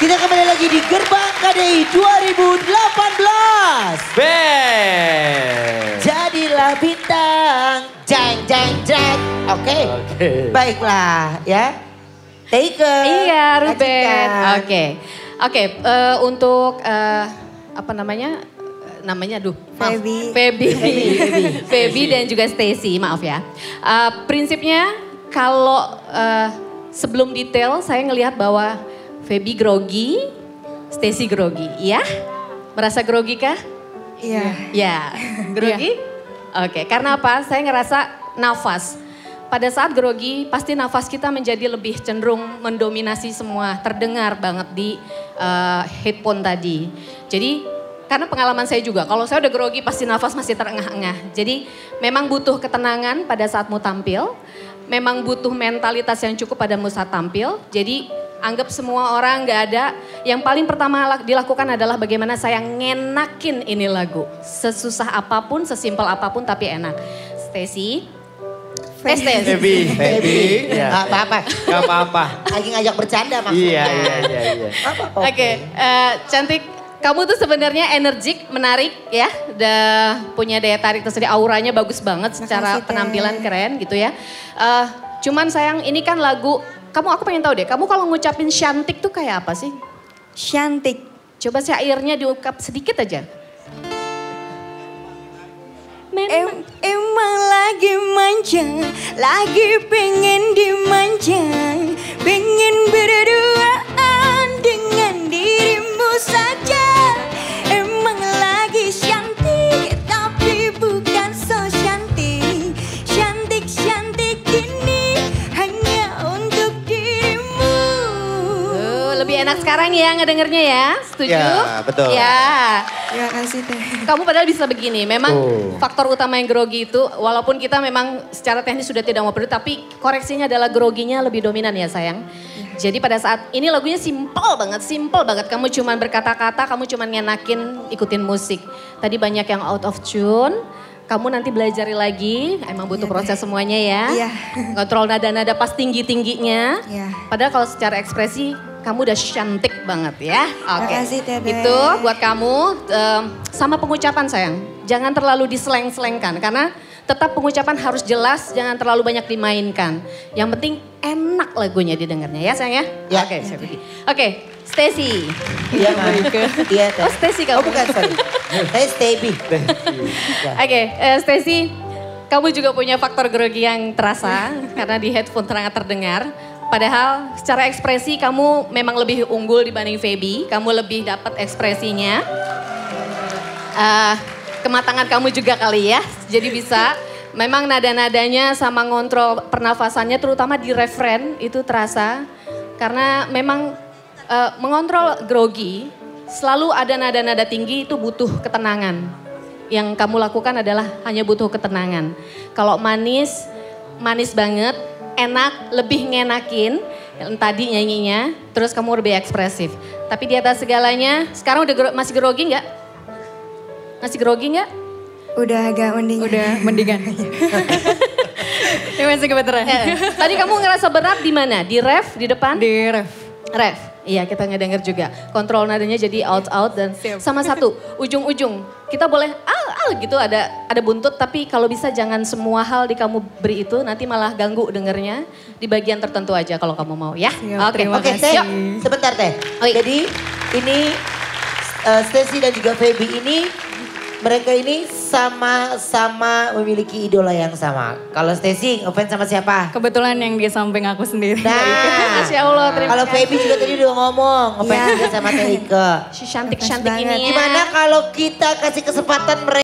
Kita kembali lagi di Gerbang KDI 2018. Jadilah bintang, jeng jeng jeng. Oke. Baiklah ya. Teike. Iya, Ruben. Oke. Untuk apa namanya? Namanya Feby dan juga Stacy, maaf ya. Prinsipnya kalau sebelum detail saya ngelihat bahwa Feby grogi, Stacy grogi, ya? Merasa grogi kah? Iya. Ya, grogi? Oke, karena apa? Saya ngerasa nafas. Pada saat grogi, pasti nafas kita menjadi lebih cenderung mendominasi semua. Terdengar banget di headphone tadi. Jadi, karena pengalaman saya juga, kalau saya udah grogi pasti nafas masih terengah-engah. Jadi, memang butuh ketenangan pada saat mau tampil. Memang butuh mentalitas yang cukup pada saat tampil. Jadi, anggap semua orang gak ada. Yang paling pertama dilakukan adalah bagaimana saya ngenakin ini lagu. Sesusah apapun, sesimpel apapun tapi enak. Stacy. Feby. Gak apa-apa. Gak apa-apa. Lagi ngajak bercanda maksudnya. Iya. Oke, cantik. Kamu tuh sebenarnya energik, menarik ya. Udah punya daya tarik tersendiri, auranya bagus banget secara penampilan keren gitu ya. Cuman sayang ini kan lagu, aku pengen tahu deh, kamu kalau ngucapin cantik tuh kayak apa sih? Cantik. Coba syairnya diungkap sedikit aja. Emang lagi manja, lagi pengen dimanja, pengen berduaan dengan dirimu saja. Emang lagi cantik, tapi bukan so cantik. Cantik-cantik ini hanya untuk dirimu. Lebih enak sekarang ya ngedengernya ya, setuju? Ya, betul. Ya. Terima kasih Teh. Kamu padahal bisa begini, memang faktor utama yang grogi itu, walaupun kita memang secara teknis sudah tidak mau peduli, tapi koreksinya adalah groginya lebih dominan ya sayang. Jadi pada saat ini lagunya simple banget. Kamu cuman berkata-kata, kamu cuman ngenakin ikutin musik. Tadi banyak yang out of tune, kamu nanti belajar lagi, emang butuh proses semuanya ya. Iya. Kontrol nada-nada pas tinggi-tingginya. Iya. Padahal kalau secara ekspresi, kamu udah cantik banget ya. Oke. Makasih, Tebe. Itu buat kamu sama pengucapan sayang. Jangan terlalu diseleng-selengkan karena tetap pengucapan harus jelas, jangan terlalu banyak dimainkan. Yang penting enak lagunya didengarnya ya sayang ya. Ya. Oke, saya pergi. Oke, Stacy. Iya, Iya, Oh, Stacy kamu. Oh, bukan, sorry. Saya Steby. Oke, Stacy, kamu juga punya faktor grogi yang terasa karena di headphone sangat terdengar. Padahal secara ekspresi kamu memang lebih unggul dibanding Feby. Kamu lebih dapat ekspresinya. Kematangan kamu juga kali ya. Jadi bisa memang nada-nadanya sama ngontrol pernafasannya terutama di refren itu terasa. Karena memang mengontrol grogi selalu ada nada-nada tinggi itu butuh ketenangan. Yang kamu lakukan adalah hanya butuh ketenangan. Kalau manis banget. Enak, lebih ngenakin yang tadi nyanyinya, terus kamu lebih ekspresif. Tapi di atas segalanya, sekarang udah masih grogi nggak? Masih grogi nggak? Udah agak mendingan. Udah mendingan. Ini masih kebetulan. Tadi kamu ngerasa berat di mana? Di ref, di depan? Di ref. Ref, iya kita ngedenger juga. Kontrol nadanya jadi out dan sama satu, ujung-ujung. Kita boleh gitu ada buntut tapi kalau bisa jangan semua hal di kamu beri itu nanti malah ganggu dengernya. Di bagian tertentu aja kalau kamu mau ya. Oke, Teh, sebentar Teh. Jadi ini Stacy dan juga Feby ini mereka ini sama-sama memiliki idola yang sama. Kalau Stacy ngefans sama siapa? Kebetulan yang di samping aku sendiri. Nah, Masya Allah, terima kalau kasih. Feby juga tadi udah ngomong ngefans juga sama Teike. Si cantik-cantik ini ya. Gimana kalau kita kasih kesempatan mereka